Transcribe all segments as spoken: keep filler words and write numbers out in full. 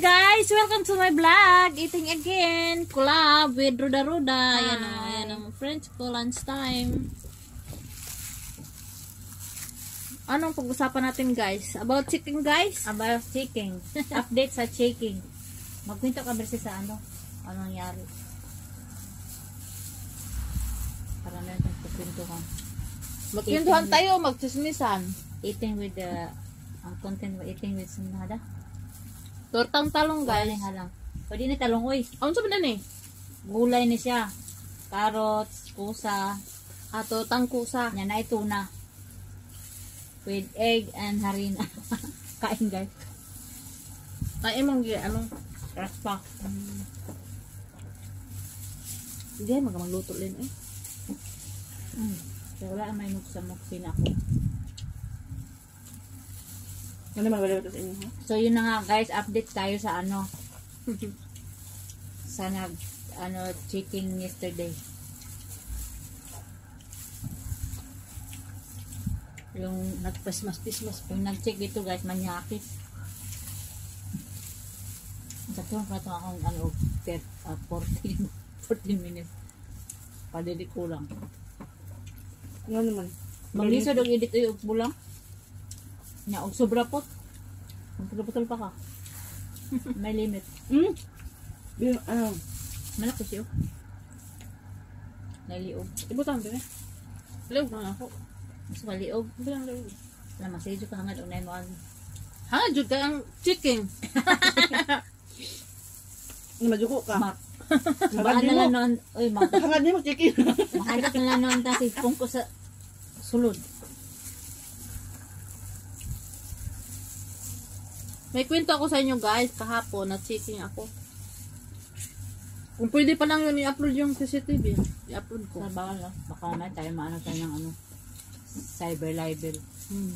guys, welcome to my vlog. Eating again, collab with Ruda Ruda. Yan o, yan ang French ko, lunch time. Anong pag-usapan natin guys? About chicken guys? About chicken. Update sa chicken. Magkwento ka versi sa ano? Ano nangyari? Para na natin magkwento ka. Magkwentuhan tayo, magchismisan. Eating with the, ang content mo, eating with sunada. Tortang talong guys. Galing halang. Pwede na talong, oy. Ano sabi na ni? Gulay ni siya. Carrots, kusa. Ah, tortang kusa. Yan na tuna. With egg and harina. Kain guys. Ay, emang ano? Raspa. Hmm. Hindi, magmagluto din eh. Mm. So, wala ang may nuksa muksin ako. Ano naman wala ito sa inyo? So, yun na nga guys. Update tayo sa ano. sa nag, ano, chicken yesterday. Yung nagpasmas-pismas. Yung nag-check dito guys, manyakis. Sa tuwang pa ito akong ano, uh, fourteen minutes. Padidi kulang. Ano naman? Manglisa dog edit ay bulang. Nya og sobra pot. Magputol pa ka. May limit. Hmm? Yung ano? Malaki siya. Naliog. Ibutan din eh. Liog na ako. Mas maliog. Bilang liog. Wala masidyo ka hangad unay mo ano. Ha, jud ka ang chicken. Majuko ka. Mak. Baan na lang noon. Uy, mak. Hangad mo chicken. Mahagap na lang noon kasi pungko sa sulod. May kwento ako sa inyo guys, kahapon na chicken ako. Kung pwede pa lang yun i-upload yung C C T V, i-upload ko. Sa bawal no? Baka na tayo maano tayo ng ano. Cyber libel. Hmm.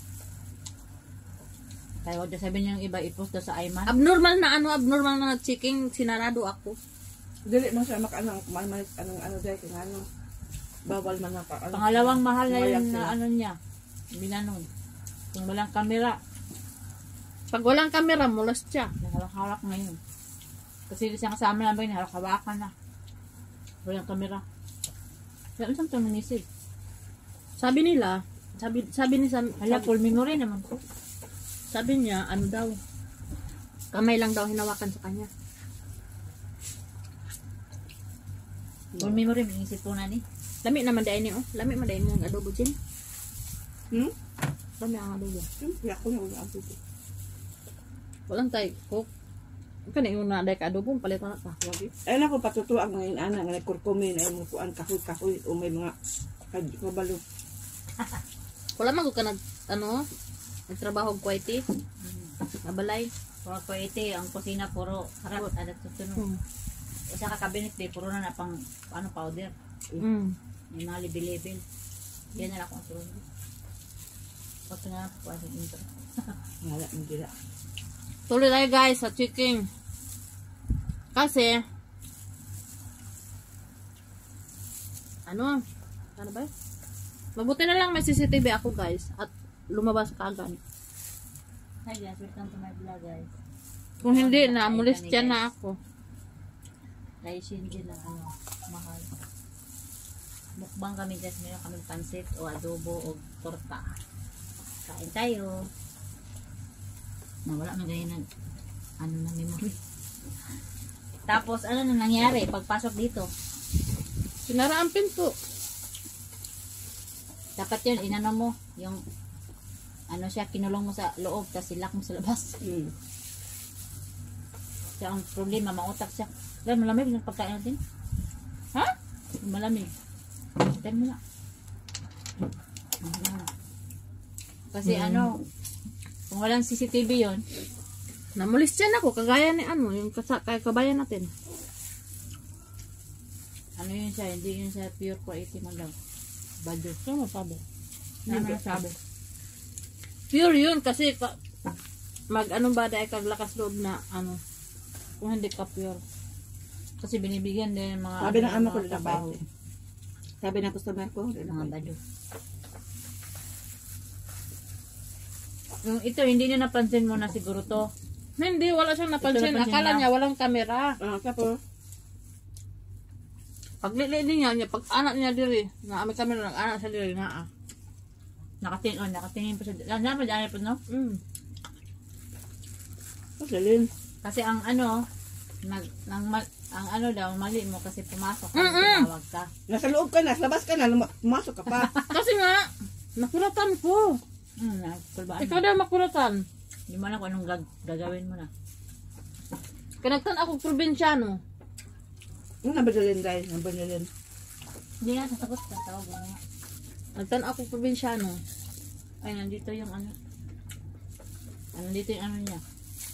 Tayo wag sabihin yung iba i-post daw sa Ayman. Abnormal na ano, abnormal na chicken, sinarado ako. Dili man siya makaanang may anong ano dahil kung ano bawal man na pa. Pangalawang mahal na Mayak yun na sila. ano niya. Binanon. Kung walang kamera, Pag walang camera, mulas siya. nakalak-hawak ngayon. Kasi siya kasama namin, nakalak-hawakan na. Walang kamera. Kaya isang ito manisig. Sabi nila, sabi sabi ni Sam, Hala, sabi, full memory naman ko. sabi niya, ano daw, kamay lang daw hinawakan sa kanya. Full memory, may isip po na ni. Lami naman dahil niyo, oh. Lami man dahil niyo ang adobo dyan. Hmm? Lami ang adobo. Siyempre ako na wala ako. Walang tayo, cook. Kani yung na dahil ka adobo, palitan na ka. Lagi. Ay nako patutuan ang ngayon ana nga nagkurkumin ay mo kuan kahoy-kahoy o may mga kabalo. Wala man ko ka nag, ano, nagtrabaho og quality. Nabalay. Puro ko iti, ang kusina puro harap at tutunog. Hmm. O sa kakabinet di, puro na na pang ano, powder. Mm. May mga libil-libil. Yan na lang akong tulog. Pag nga po ang intro. Wala man dila. Tuloy tayo guys sa chicken. Kasi, ano, ano ba? Mabuti na lang may C C T V ako guys. At lumabas ka agad. Hi guys, welcome to my vlog guys. Kung hindi, naamulis dyan na ako. Guys, hindi na ano, mahal. Mukbang kami guys, meron kami pansit o adobo o torta. Kain tayo. Nawala na ganyan ng ano na memory. Tapos ano na nangyari pagpasok dito? Sinara ang pinto. Dapat yun, inano mo, yung ano siya, kinulong mo sa loob, tapos silak mo sa labas. Hmm. Siya ang problema, mautak siya. Dahil malamig yung pagkain natin. Ha? Malamig. Tayo mo na. Kasi Hmm. ano, kung walang C C T V yun, Namulis dyan ako. Kagaya ni ano, yung kasa, kaya kabayan natin. ano yun siya, hindi yun siya pure quality man lang. Badyo. Ano sabi? Ano na sabi? Pure yun kasi ka, mag ano ba dahil kaglakas loob na ano, kung hindi ka pure. Kasi binibigyan din ng mga Sabi ng ama ko mga dito trabaho. Sabi ng customer ko, Mga badyo. Yung ito, hindi nyo napansin mo na siguro to. Hindi, wala siyang napansin. Ito napansin Akala niya. niya walang kamera. Ah, tapos, Pag nilili niya, niya, pag anak niya diri, na may kamera, nag-anak siya diri na ah. Nakatingin, oh, nakatingin pa siya. Alam mo, dyan po, no? Mm. pasalin. Kasi ang ano, nag, nang, ma- ang ano daw, mali mo kasi pumasok ka, Mm-mm. tinawag ka. Nasa loob ka na, sa labas ka na, luma- pumasok ka pa. Kasi nga, nakulatan ko. Hmm, nagkulbaan Ikaw mo. daw makulatan. Hindi mo alam kung anong gag- gagawin mo na. Kinagtan ako probinsyano. Ano nabadalin dahil, nabadalin. Hindi nga, sasagot ka, tawag mo nga. Nagtan ako probinsyano. Ay, nandito yung ano. Ay, nandito yung ano niya.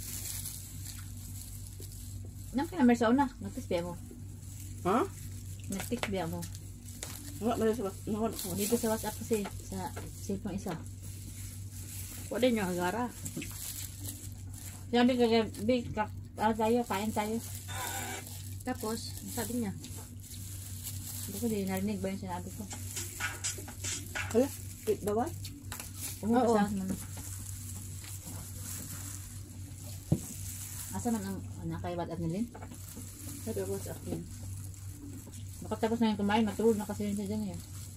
Nang kinamay sa una, nag-text biya mo. Ha? Nag-text biya mo. Wala ba sa nawala ko. Dito sa WhatsApp kasi, sa cellphone isa. Wala niyo agara. Sabi ko, big, kak, ano tayo, kain tayo. Tapos, sabi niya, Hindi ko, di narinig ba yung sinabi ko? Hala, eh, bawal? Oo, Oo. kasama mo na. Asa man ang nakaibat at nilin? Sabi ko sa akin. Makatapos na yung kumain, matulog na kasi yun siya dyan eh.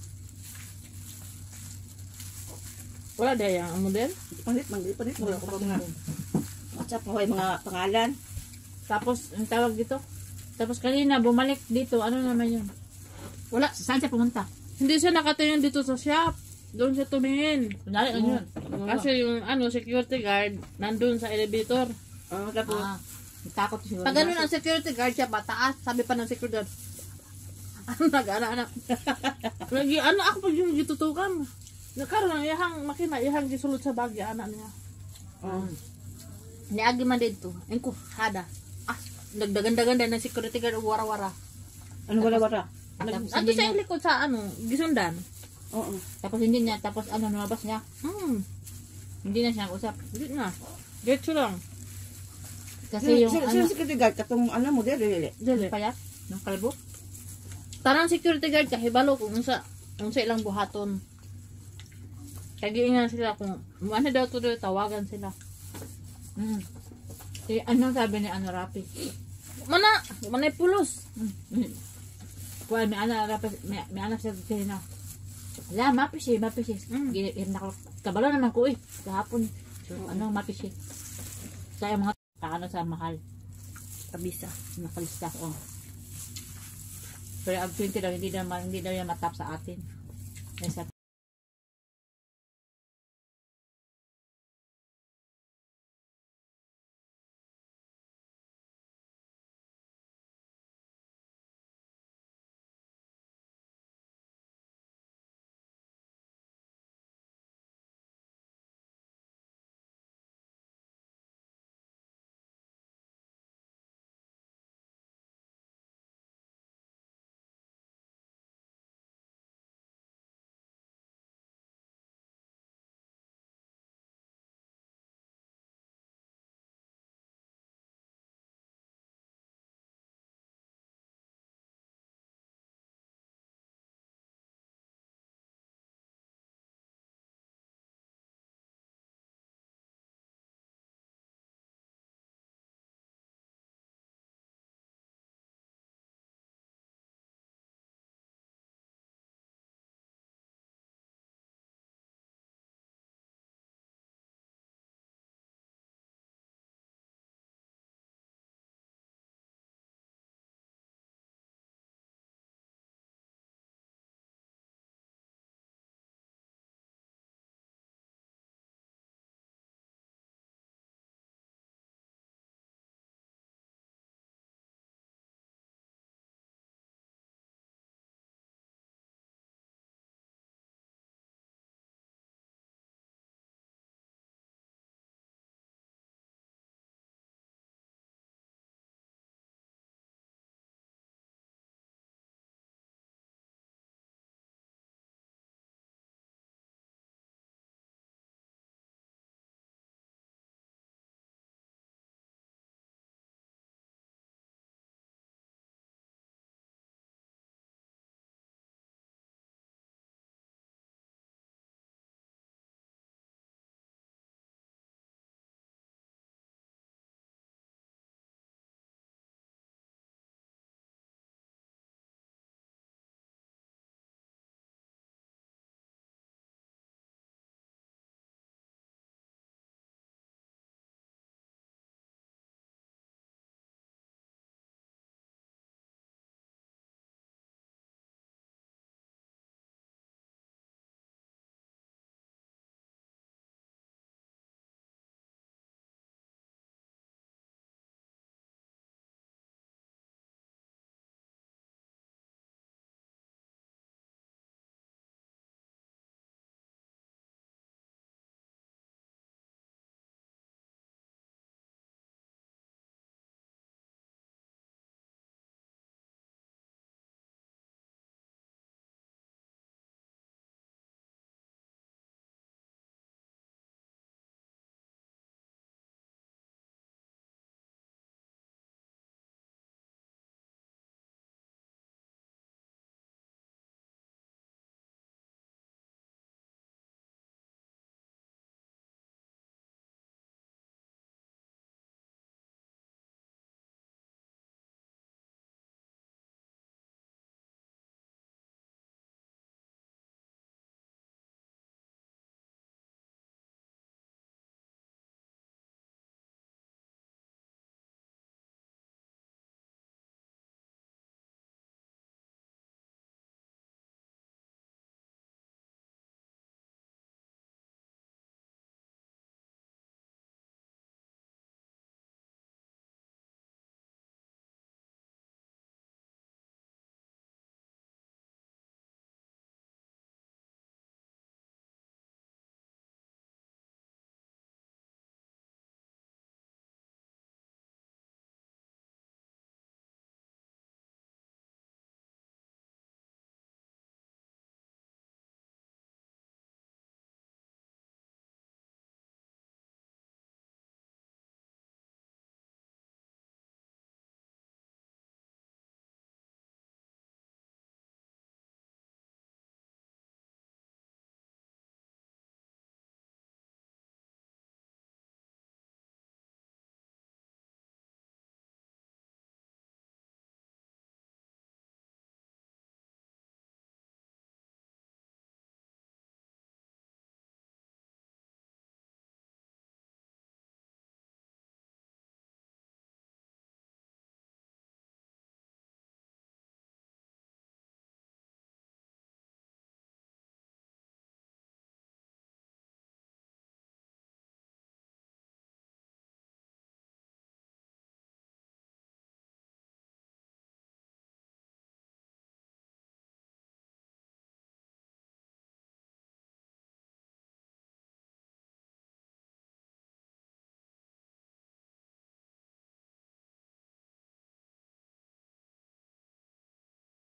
wala dahil ang model. Palit, palit, palit. Wala ko pa mga WhatsApp mo ay mga pangalan. Tapos, ang tawag dito. Tapos kanina, bumalik dito. Ano naman yun? Wala. Saan siya pumunta? Hindi siya nakatingin dito sa shop. Doon siya tumingin. Kunwari, ano yun? Kasi yung ano security guard nandun sa elevator. Ah, tapos, Ah, takot siguro. Pag ganun ang security guard siya pataas, sabi pa ng security guard, ano nag-anak-anak. Lagi, ano ako pag yung gitutukan. Nakaroon ang ihang makina, ihang gisulod sa bagya, anak niya. ah, Niagi man dito. Engko, hada. Ah, nagdagan-dagan ng security guard og wara-wara. ano wala wala? Tapos Ato hindi sa niya, likod sa ano, gisundan. Oo. tapos hindi niya, tapos ano, lumabas niya. Hmm, Hindi na siya nag-usap. hindi na. Diretso lang. Kasi yung Sino ano, sino security guard katong ano mo dili? Dili. yung payat, yung kalbo. Tarang security guard kahibalo kung unsa, unsa ilang buhaton. Kagiingan sila kung ano daw to daw, tawagan sila. Mm. Eh, ano sabi ni ano, Rapi? Mana, manay pulos. Mm. Kuha, may anak, Rapi, may, may anak siya dito na. Wala, mapis eh, mapis eh. Mm. Mm. Kabalo naman ko eh. Kahapon, so, ano, mapis eh. Kaya mga ano sa mahal. Kabisa. Nakalista, oh. Pero ab twenty daw, hindi daw, hindi daw yan matap sa atin. Kaya sa